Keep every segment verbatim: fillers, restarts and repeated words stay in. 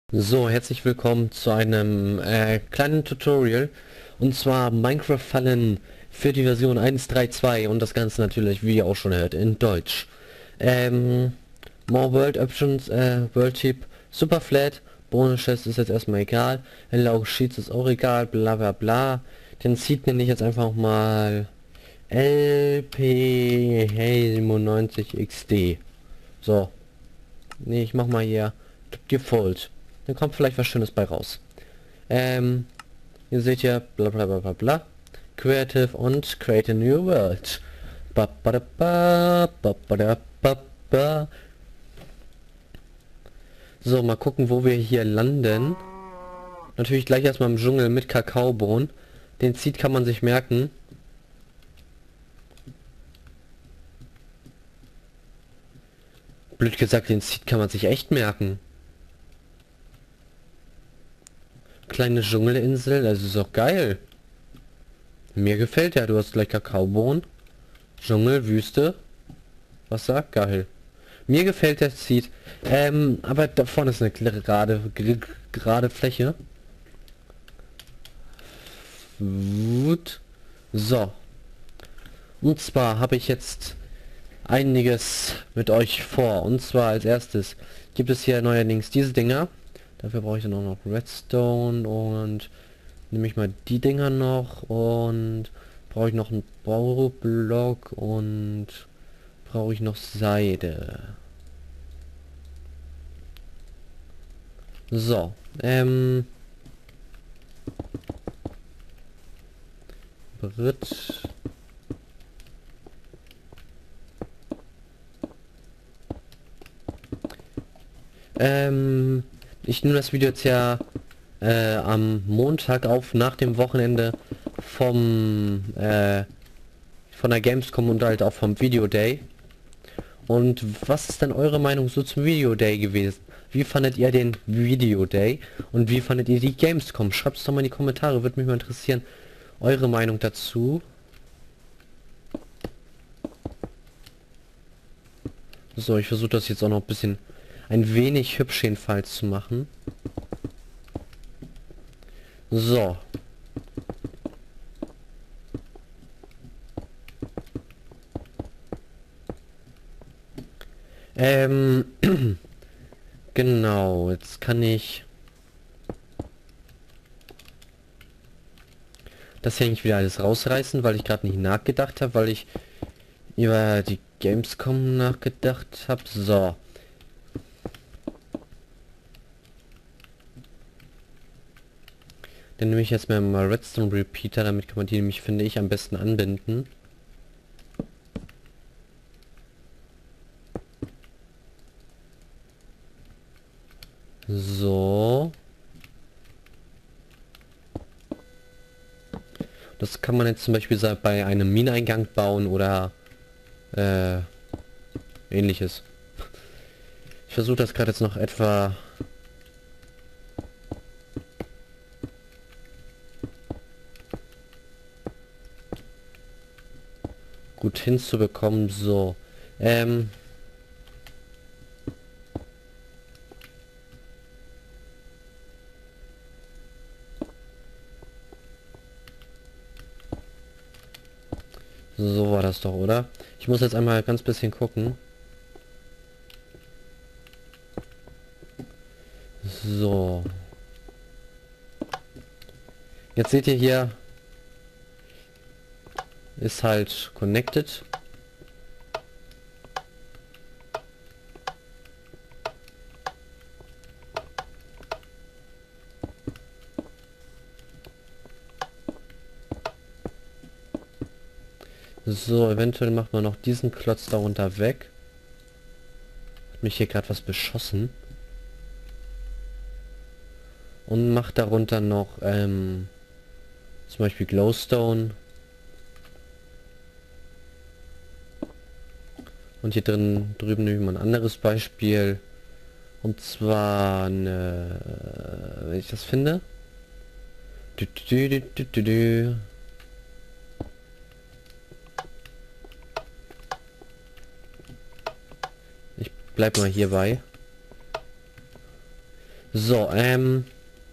So, herzlich willkommen zu einem äh, kleinen Tutorial, und zwar Minecraft Fallen für die Version eins Punkt drei Punkt zwei, und das Ganze natürlich, wie ihr auch schon hört, in Deutsch. Ähm, More World Options, äh, World Typ, Super Flat, Bonus Chest ist jetzt erstmal egal, Allow Sheets ist auch egal, bla bla bla. Den Seed nenne ich jetzt einfach mal L P siebenundneunzig X D. So, nee, ich mach mal hier Default. Dann kommt vielleicht was Schönes bei raus. Ähm, Ihr seht ja, bla bla bla bla bla. Creative und Create a New World. Ba, ba, da, ba, ba, ba, da, ba, ba. So, mal gucken, wo wir hier landen. Natürlich gleich erstmal im Dschungel mit Kakaobohnen. Den Seed kann man sich merken. Blöd gesagt, den Seed kann man sich echt merken. Kleine Dschungelinsel, das ist auch geil. Mir gefällt ja, du hast gleich Kakaobohnen. Dschungel, Wüste. Wasser, geil. Mir gefällt der Seed. Ähm, aber da vorne ist eine gerade, gerade Fläche. Gut. So. Und zwar habe ich jetzt einiges mit euch vor. Und zwar als erstes gibt es hier neuerdings diese Dinger. Dafür brauche ich dann auch noch Redstone und nehme ich mal die Dinger noch und brauche ich noch einen Baublock und brauche ich noch Seide. So, ähm, Brit. Ähm, ich nehme das Video jetzt ja äh, am Montag auf, nach dem Wochenende vom äh, von der Gamescom und halt auch vom Video Day. Und was ist denn eure Meinung so zum Video Day gewesen? Wie fandet ihr den Video Day und wie fandet ihr die Gamescom? Schreibt es doch mal in die Kommentare, würde mich mal interessieren, eure Meinung dazu. So, ich versuche das jetzt auch noch ein bisschen ein wenig hübsch jedenfalls zu machen. So. Ähm, genau, jetzt kann ich das hier nicht wieder alles rausreißen, weil ich gerade nicht nachgedacht habe, weil ich über die Gamescom nachgedacht habe. So. Dann nehme ich jetzt mal Redstone Repeater, damit kann man die nämlich, finde ich, am besten anbinden. So. Das kann man jetzt zum Beispiel bei einem Mineneingang bauen oder äh, ähnliches. Ich versuche das gerade jetzt noch etwa gut hinzubekommen. So. Ähm. So war das doch, oder? Ich muss jetzt einmal ganz bisschen gucken. So. Jetzt seht ihr hier, ist halt connected. So, eventuell macht man noch diesen Klotz darunter weg. Hat mich hier gerade was beschossen. Und macht darunter noch, ähm, zum Beispiel Glowstone. Und hier drin drüben nehme ich mal ein anderes Beispiel. Und zwar eine, wenn ich das finde. Du, du, du, du, du, du. Ich bleib mal hierbei. So, ähm...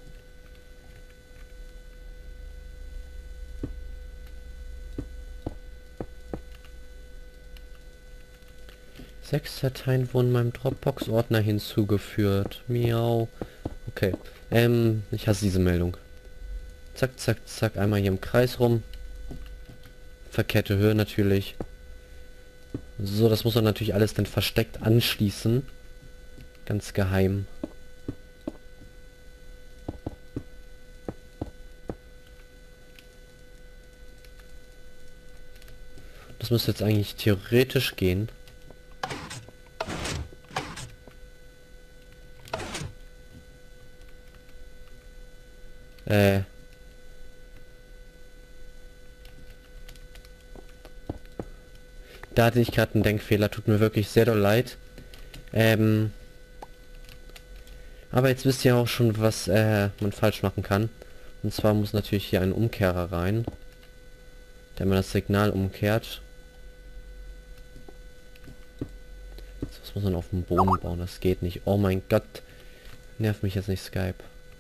Sechs Dateien wurden meinem Dropbox-Ordner hinzugeführt. Miau. Okay. Ähm, ich hasse diese Meldung. Zack, zack, zack. Einmal hier im Kreis rum. Verkehrte Höhe natürlich. So, das muss man natürlich alles dann versteckt anschließen. Ganz geheim. Das müsste jetzt eigentlich theoretisch gehen. Äh. Da hatte ich gerade einen Denkfehler. Tut mir wirklich sehr doll leid. Ähm. Aber jetzt wisst ihr auch schon, was äh, man falsch machen kann. Und zwar muss natürlich hier ein Umkehrer rein, der man das Signal umkehrt. Das muss man auf dem Boden bauen, das geht nicht. Oh mein Gott. Nervt mich jetzt nicht, Skype.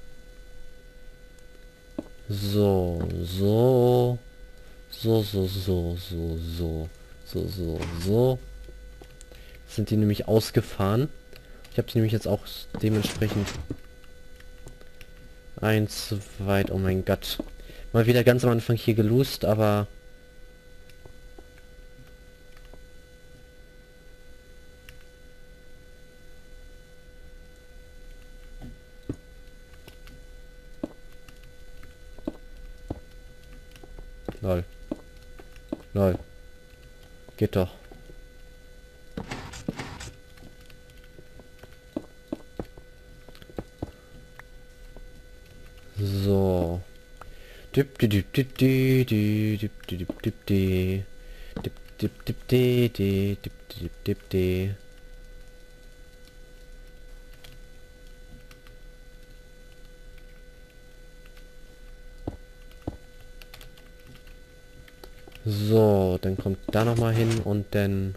So, so. So, so, so, so, so. So, so, so. Jetzt sind die nämlich ausgefahren. Ich habe die nämlich jetzt auch dementsprechend eins zu weit. Oh mein Gott. Mal wieder ganz am Anfang hier geloost, aber lol. Lol. Geht doch. So. Dip dip dip dip dip dip dip dip dip dip dip dip dip dip dip dip. So, dann kommt da noch mal hin und dann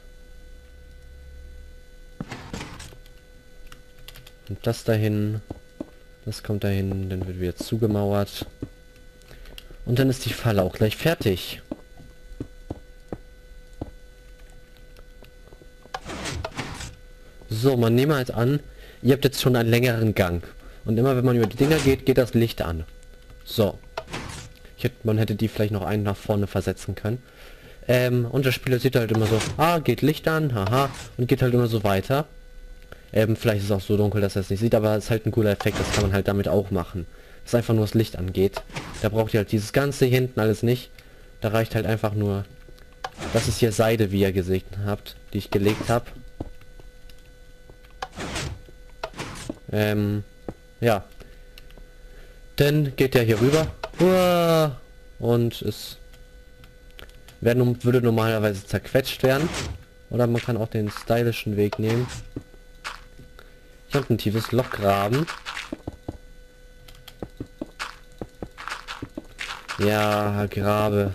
und das dahin. Das kommt dahin, dann wird wieder zugemauert. Und dann ist die Falle auch gleich fertig. So, man nehme halt an, ihr habt jetzt schon einen längeren Gang. Und immer wenn man über die Dinger geht, geht das Licht an. So. Ich hätte, man hätte die vielleicht noch einen nach vorne versetzen können. Ähm, und der Spieler sieht halt immer so, ah, geht Licht an, haha, und geht halt immer so weiter. Ähm, vielleicht ist es auch so dunkel, dass er es nicht sieht, aber es ist halt ein cooler Effekt, das kann man halt damit auch machen. Dass einfach nur das Licht angeht. Da braucht ihr halt dieses ganze hier hinten alles nicht. Da reicht halt einfach nur... Das ist hier Seide, wie ihr gesehen habt, die ich gelegt habe. Ähm, ja. Dann geht der hier rüber. Uah, und es werden, würde normalerweise zerquetscht werden. Oder man kann auch den stylischen Weg nehmen. Ich habe ein tiefes Loch graben. Ja, grabe.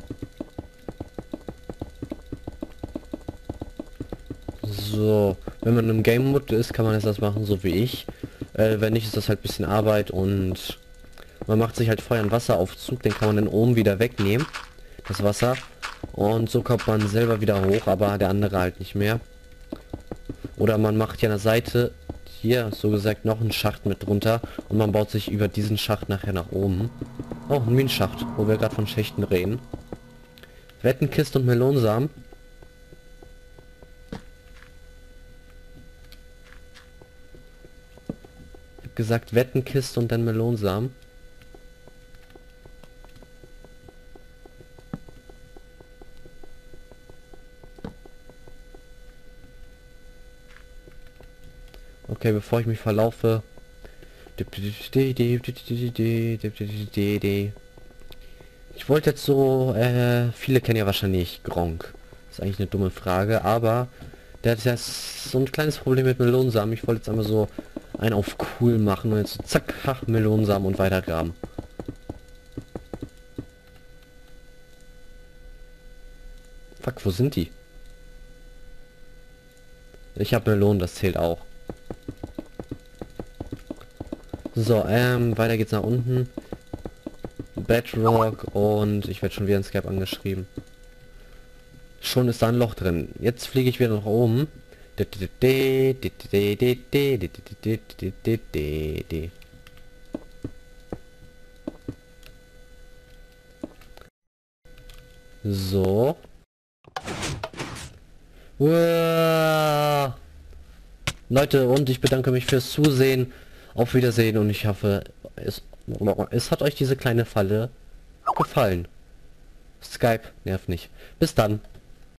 So, wenn man im Game Mode ist, kann man jetzt das machen, so wie ich. Äh, wenn nicht, ist das halt ein bisschen Arbeit und man macht sich halt vorher einen Wasseraufzug, den kann man dann oben wieder wegnehmen, das Wasser. Und so kommt man selber wieder hoch, aber der andere halt nicht mehr. Oder man macht hier an der Seite, hier so gesagt, noch einen Schacht mit drunter und man baut sich über diesen Schacht nachher nach oben. Oh, ein Minenschacht, wo wir gerade von Schächten reden. Wettenkiste und Melonsamen. Ich hab gesagt Wettenkiste und dann Melonsamen. Okay, bevor ich mich verlaufe. Ich wollte jetzt so, äh, viele kennen ja wahrscheinlich Gronkh. Das ist eigentlich eine dumme Frage, aber der hat ja so ein kleines Problem mit Melonsamen. Ich wollte jetzt einmal so einen auf cool machen und jetzt so zack, hach, Melonsamen und weitergraben. Fuck, wo sind die? Ich habe Melonen, das zählt auch. So, ähm, weiter geht's nach unten. Bedrock und ich werde schon wieder in Skype angeschrieben. Schon ist da ein Loch drin. Jetzt fliege ich wieder nach oben. So. Uah. Leute, und ich bedanke mich fürs Zusehen. Auf Wiedersehen und ich hoffe, es, es hat euch diese kleine Falle gefallen. Skype nervt nicht. Bis dann.